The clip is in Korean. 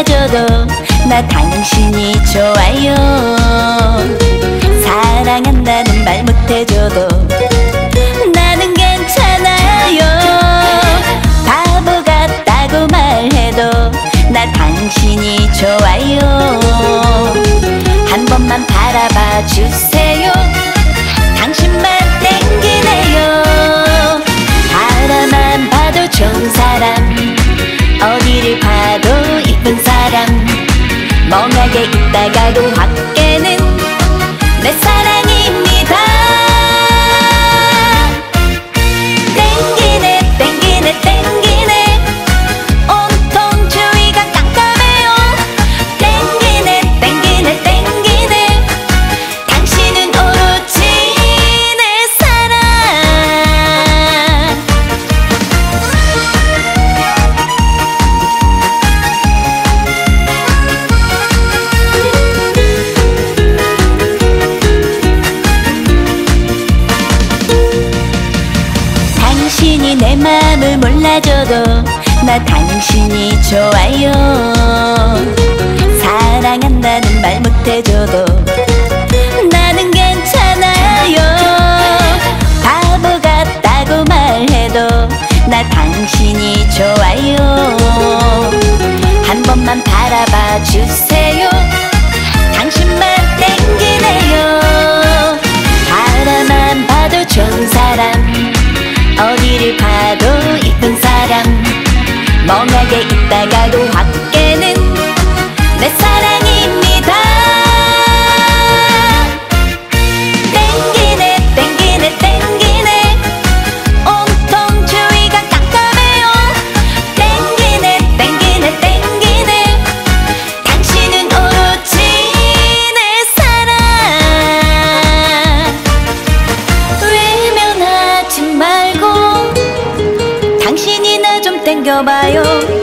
몰라줘도 나 당신이 좋아요. 사랑한다는 말 못해줘도 나는 괜찮아요. 바보 같다고 말해도 나 당신이 좋아요. 한 번만 바라봐 주세요. 당신만 땡기네요. 바라만 봐도 좋은 사람, 어디를 봐도 이쁜 사람, 멍하게 있다가도 확 깨는 내 사랑입니다. 땡기네 땡기네 땡기네, 온통 주위가 깜깜해요. 땡기네 땡기네 땡기네, 당신은 오로지 내 사랑. 당신이 내 맘을 몰라줘도 나 당신이 좋아요. 사랑한다는 말 못해줘도 나는 괜찮아요. 바보 같다고 말해도 나 당신이 좋아요. 한 번만 바라봐 주세요. 당신만 땡기네요. 바라만 봐도 좋은 사람, 어디를 봐도 이쁜 사람, 멍하게 있다가도 확 깨는 내 사랑입니다. 땡기네 땡기네 땡기네, 온통 주위가 깜깜해요. 땡기네 땡기네 땡기네, 당신은 오로지 내 사랑. 외면하지 말고 당신이 나 좀 땡겨봐요.